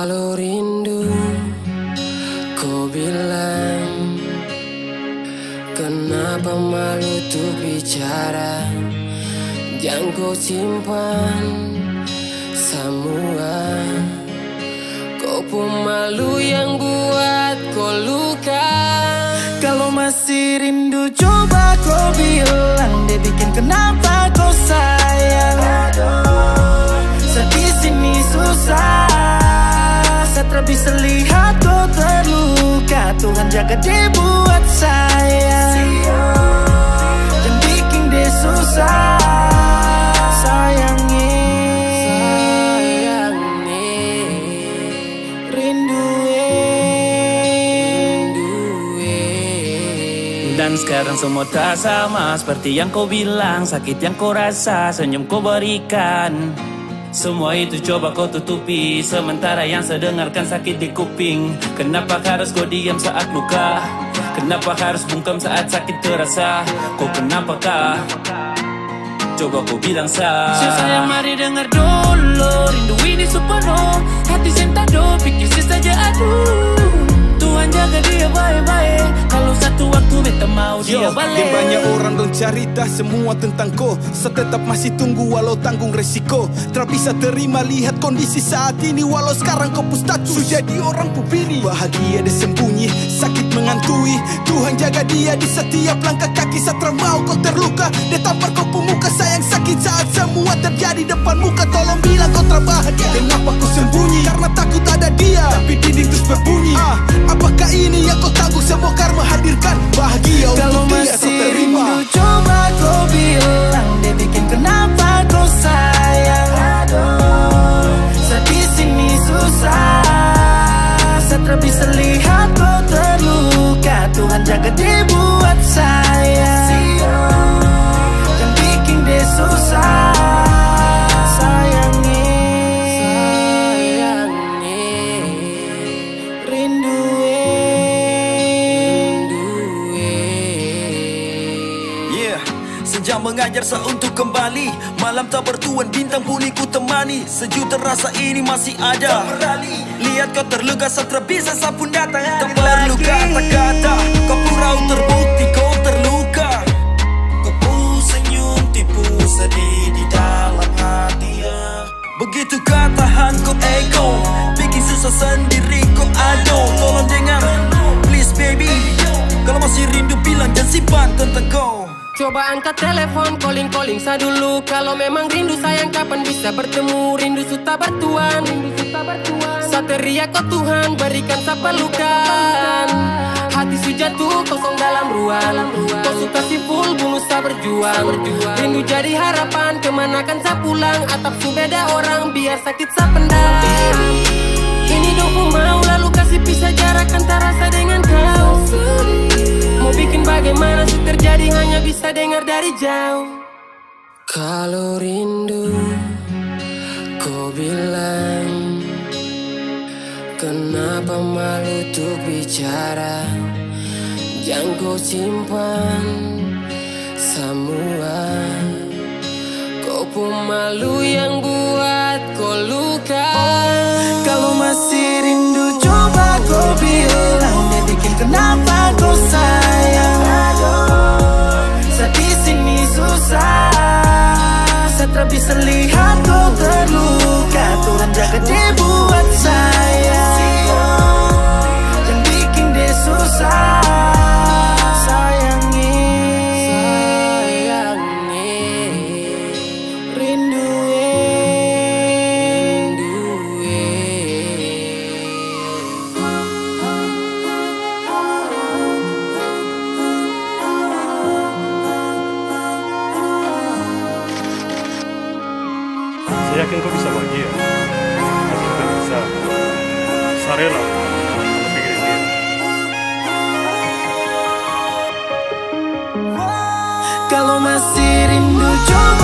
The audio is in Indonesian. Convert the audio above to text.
Kalau rindu, kau bilang, kenapa malu tuh bicara? Jangan kau simpan semua. Kau pemalu yang buat kau luka. Kalau masih rindu coba kau bilang, dia bikin kenapa kau sayang. Sedih sini susah, Satra bisa lihat kau terluka. Tuhan jaga dia buat saya, dan bikin dia susah. Sayangi, dan sekarang semua tak sama seperti yang kau bilang. Sakit yang kau rasa, senyum kau berikan, semua itu coba kau tutupi. Sementara yang saya dengarkan sakit di kuping. Kenapa harus kau diam saat luka? Kenapa harus bungkam saat sakit terasa? Kau kenapakah? Coba kau bilang sayang, mari dengar dulu. Rindu ini sepenuh hati sentado, pikir saja aduh. Tuhan jaga dia baik-baik, kalau satu waktu beta mau dia balik. Banyak orang dong cerita semua tentang kau. Saya tetap masih tunggu walau tanggung resiko. Tak bisa terima lihat kondisi saat ini, walau sekarang kau pun status jadi orang pupini. Bahagia dia sembunyi, sakit mengantui. Tuhan jaga dia di setiap langkah kaki. Satra mau kau terluka, dia tampar kau pemuka. Sayang sakit saat semua terjadi depan muka. Tolong bilang kau terbahagia. Kenapa kau sembunyi? Karena takut ada dia, tapi dinding terus berbunyi. Apakah ini yang kau tanggung? Semua karma hadirkan bahagia kalau untuk dia. masih rindu coba kau bilang, dia bikin kenapa kau sayang. Sedih sini susah, Satra bisa lihat kau terluka. Tuhan jaga dia buat saya, dan bikin dia susah. Senja mengajar saya untuk kembali, malam tak bertuan, bintang pun ikut temani. Sejuta rasa ini masih ada. Lihat kau terluka, Satra bisa sapun datang. Tak perlu kata-kata, kau purau terbukti kau terluka. Kau pun senyum tipu sedih di dalam hati. Begitu katahan kau ego, bikin susah sendiri kau ado. Tolong dengar, please baby. Kalau masih rindu bilang, jangan simpan tentang kau. Coba angkat telepon, calling saya dulu. Kalau memang rindu sayang, kapan bisa bertemu? Rindu sudah bertuan, saya teriak kau Tuhan, berikan saya pelukan. Hati sujatuh kosong dalam ruang, kau suka simpul, bunuh saya berjuang. Rindu jadi harapan, kemana kan saya pulang? Atap su beda orang, biar sakit saya pendam. Ini dong ku mau, lalu kasih pisah jarak antara saya dengan kau. Mau bikin bagaimana sih terjadi, hanya bisa dengar dari jauh. Kalau rindu, kau bilang, kenapa malu tuh bicara? Jangan kau simpan semua. Kau pemalu yang buat kau luka. Kalau masih rindu coba kau bilang, dia bikin kenapa kau sayang. Sedih sini susah, Satra bisa lihat kau terluka. Tuhan jaga dia buat saya, dan bikin dia susah. Saya yakin kau bisa bahagia, tapi bukan bisa. Saya rela kalau pikirin dia. Kalau masih rindu coba